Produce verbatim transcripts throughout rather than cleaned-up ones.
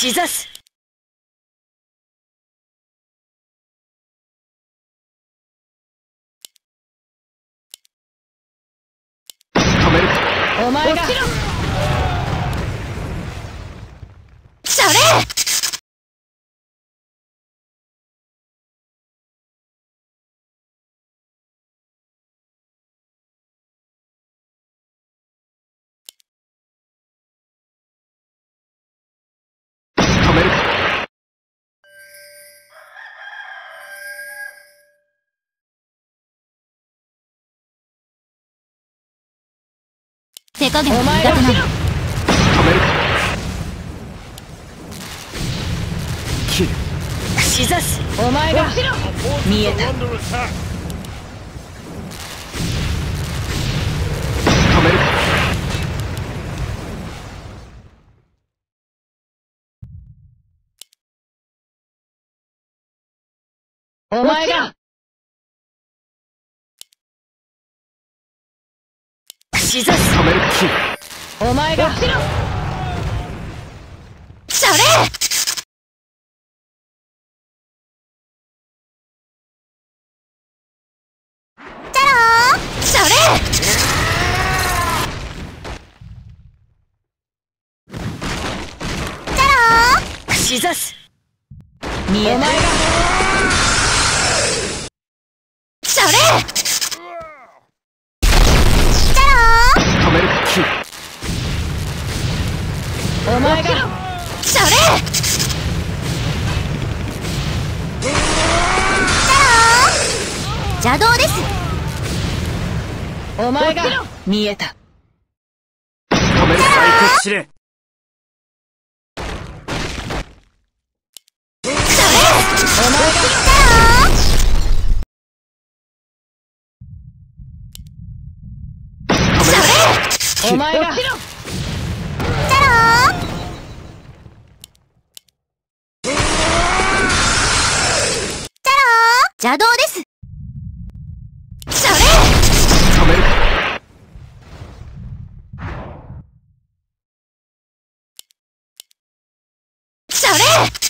しざす。 止める。 お前がそれ。 止める。 手加減は苦手なの。 止める。切る。 しざす。お前が見えた。 止める。 お前がしざす。 止める。切る。 お前がそれ。それ。しざす。見えた。それ。 止める。切る。 お前がそれ。邪道です。お前が見えた。 止める。最適司令。 お前がお前が邪道です。それ。 止める。 それ。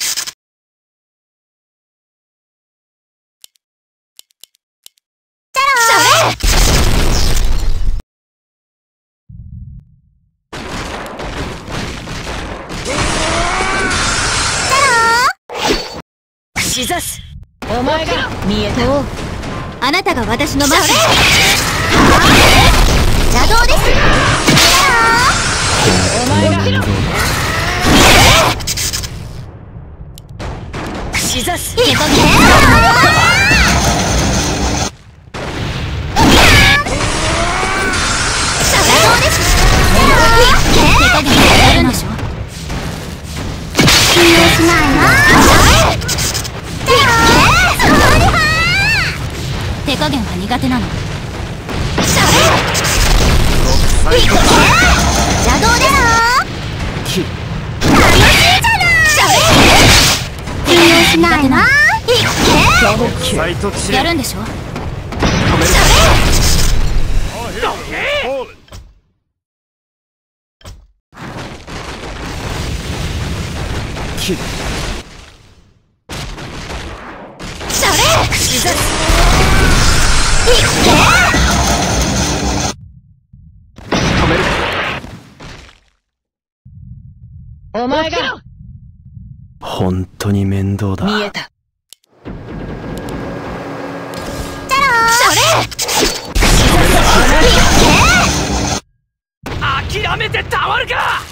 しざす。お前が見えた。あなたが私のマスター。邪道です。お前がしざす。手加減。邪道です。手加減やるんでしょ。信用しないな。手加減は苦手なの。邪道だよ。 切る。 楽しいじゃない。信用しないな。 最適司令。 やるんでしょ。 止める。切る。 それ。しざす。 止める。 お前が本当に面倒だ。 見えた。それ。 諦めてたまるか。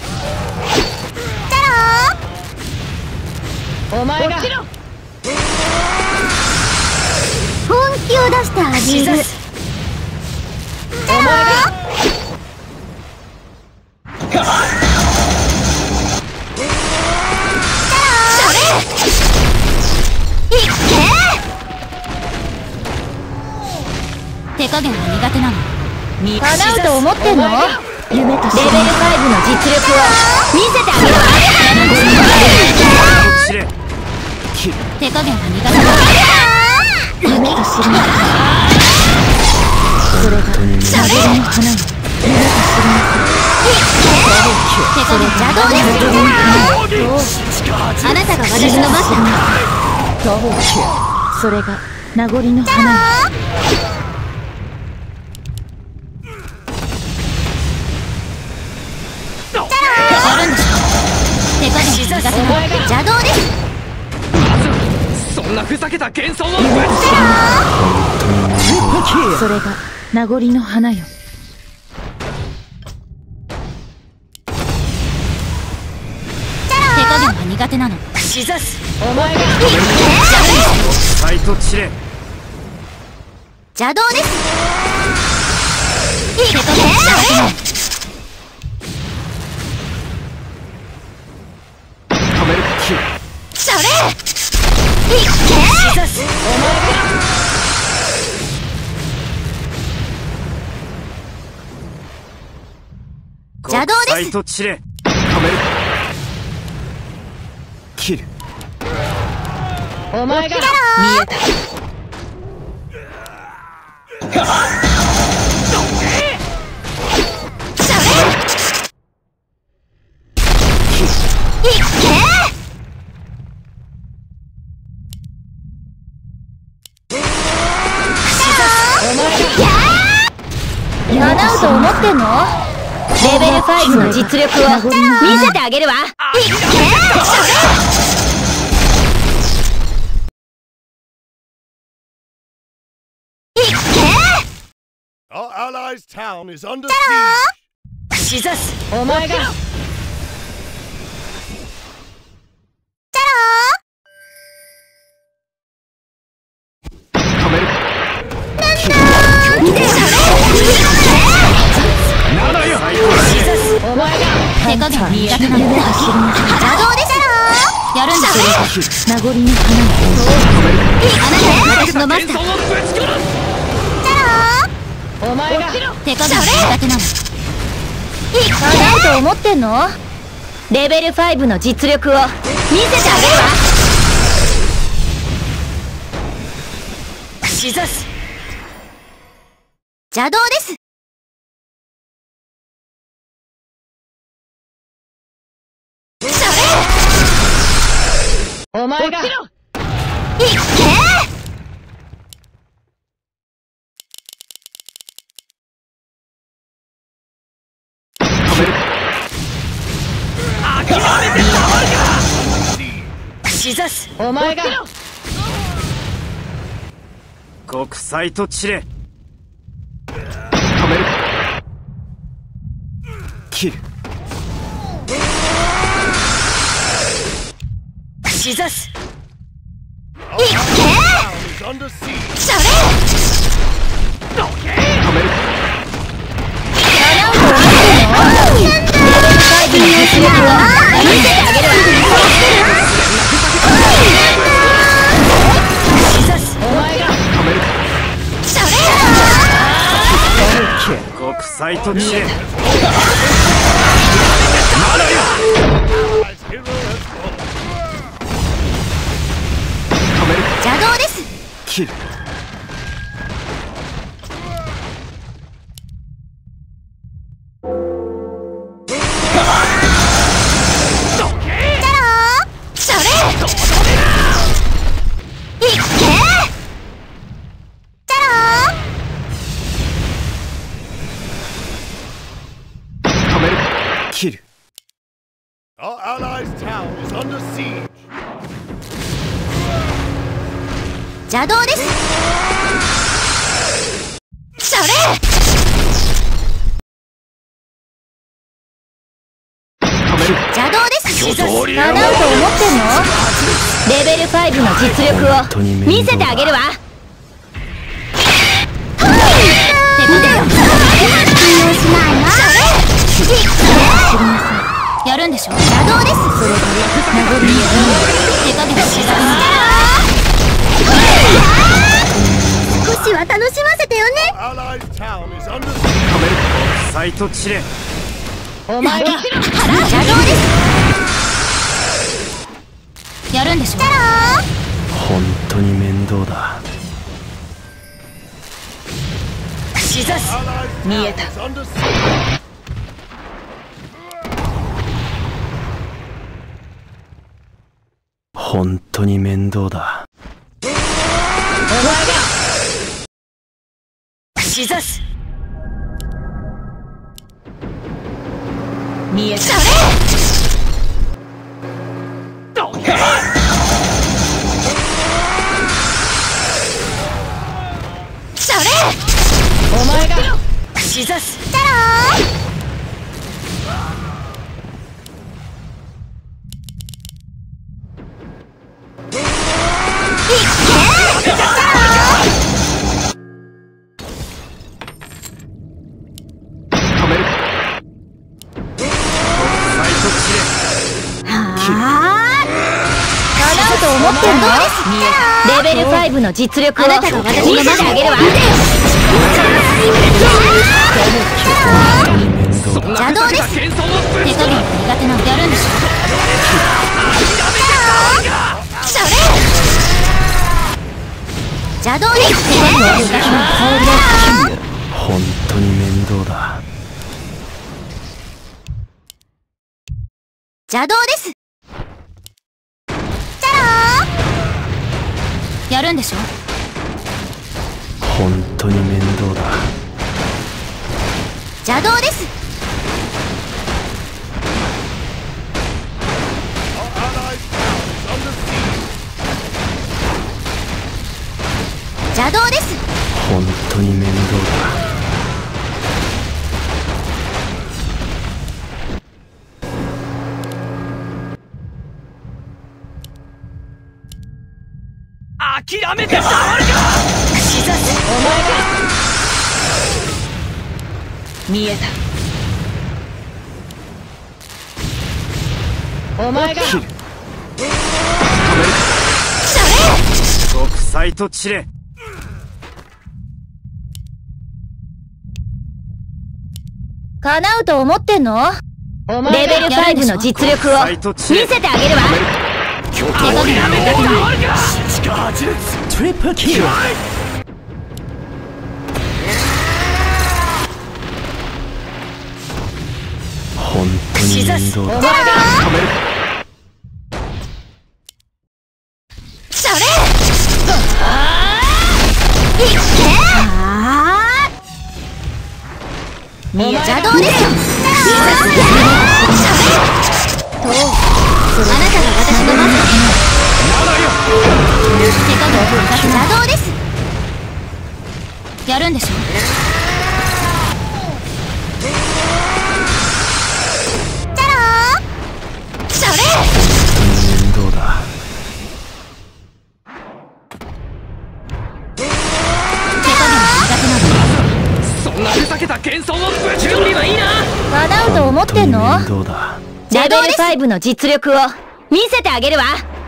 お前が本気を出してあげる。お前がそれ。いっけ。手加減は苦手なの。叶うと思ってんの？夢とレベルごの実力を見せてあげるわ。手加減は苦手なの。夢と知りなさい。それがしゃべりの花よ。夢と知りなさい。 それ邪道ですあなたが私のマスター。 それが名残の花よ。 やるんでしょ。手加減が苦手なの邪道です。 そんなふざけた幻想をぶつそれが名残の花よ。 手加減が苦手なのしざすお前がサイトチレ邪道です。手加減が苦手なの止めるキルそれいっけしざすお前が邪道です。 サイトチレ止めるキルお前が見えた。 叶うと思ってんの？レベルファイブの実力を見せてあげるわ。 Our allies' town is under siege. しざすお前が止めるなのよしざすお前が手加減が苦手なの邪道でしょ。やるんだ名残の花よ。 あなたが私のマスター。 お前が手加減が苦手なの叶うと思ってんの？レベルファイブの実力を見せてあげるわ。 しざす邪道です。 お前がいっけしざすお前が国際とチレ止めるキルしざす Our town is under siege. それ止める叶うと思ってんの？レベルファイブの実力を見せてあげるわ。 しざすお前が止めるそれ国際とチレ Allies' hero has fallen. 止める邪道です。 キルそれいっけ止めるキル Our allies' town is under siege. 邪道です。それ邪道です。叶うと思ってんの？レベルファイブの実力を見せてあげるわ。手加減が信用しないな。やるんでしょ。邪道です。それが名残の手加減がし少しは楽しませてよね。 Our allies' town is under siege. 止める国際とチレお前が邪道です。やるんでしょ。 本当に面倒だしざす Allies' 見 town えた is under siege. 本当に面倒だ。 お前が串刺す。見えた。それお前が串刺す。だろと思ってんの？レベルファイブの実力をあなたが私に見せてあげるわ。邪道です。手加減苦手なのやるんでしょ。それ邪道です。 本当に面倒だ。 邪道です。やるんでしょ。 本当に面倒だ。 邪道です。邪道です。 本当に面倒だ。 諦めてたまるか。串刺す。お前が見えた。お前がそれ極彩と散れ。 叶うと思ってんの？レベルファイブの実力を見せてあげるわ。手加減苦手なの。 トリプルキル。本当に面倒だ。 それいけ。邪道ですよ。とあなたが私のまず手加減苦手邪道です。やるんでしょ。だろそれ面倒だ。 手加減苦手なの。 そんなふざけた謙遜をぶち込みはいいな。 叶うと思ってんの？ 面倒だ。 レベルファイブの実力を見せてあげるわ。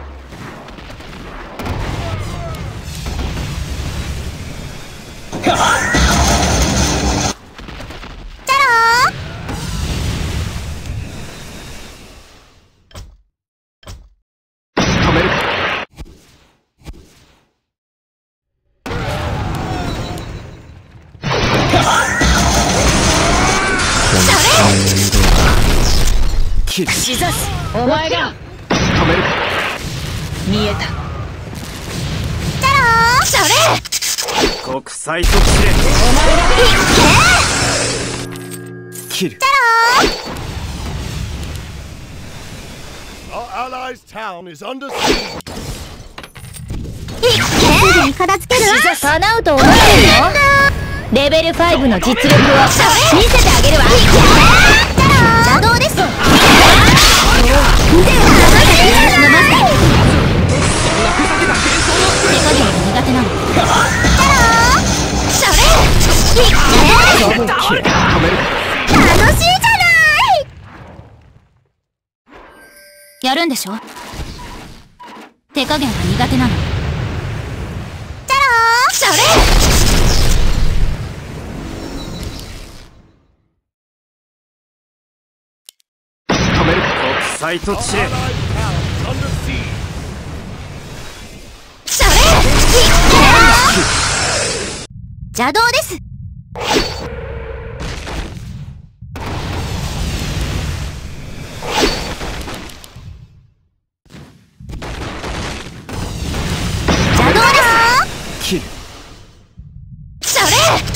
串刺す。お前が見えた。 だろそれ国際と散れ。 お前がキル。 だろ Our allies' town is under siege. すぐに片付けるわ。叶うと思ってんの？レベルファイブの実力を見せてあげるわ。邪道です。手加減苦手なの。それ楽しいじゃない。やるんでしょ。手加減が苦手なの。だろそれ国際と散れ。 それ邪道です。 切る。 それ。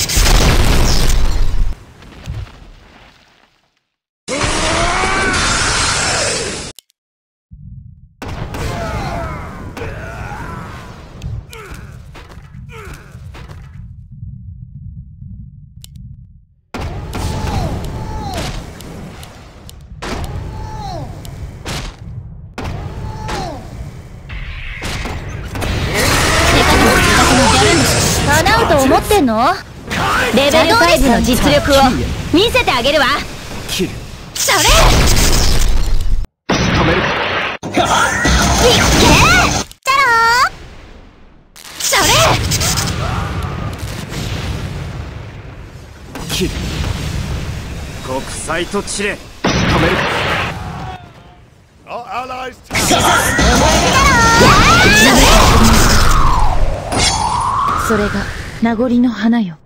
叶うと思ってんの？レベルファイブの実力を見せてあげるわ。 切る。 それ。 止める。 いけー。だろー。それ。 切る。国際と地霊。止める。 Our allies' tower. それが名残の花よ。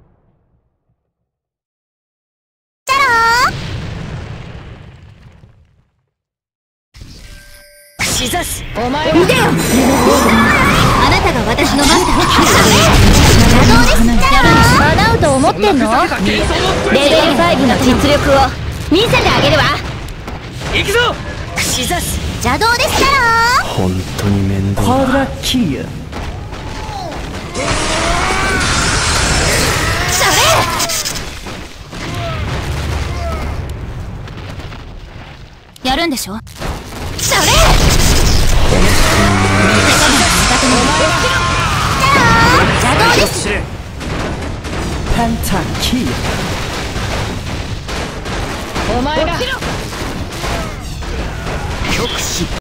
だろー。しざす。お前見てよ。あなたが私のマスター。 叶うと思ってんの？レベルファイブの実力を見せてあげるわ。 行くぞ。 しざす。邪道ですだろー。 本当に面倒だ。ハードラッキーや。 やるんでしょ？ それ。邪道です。 ペンタキー。 お前が。 極死。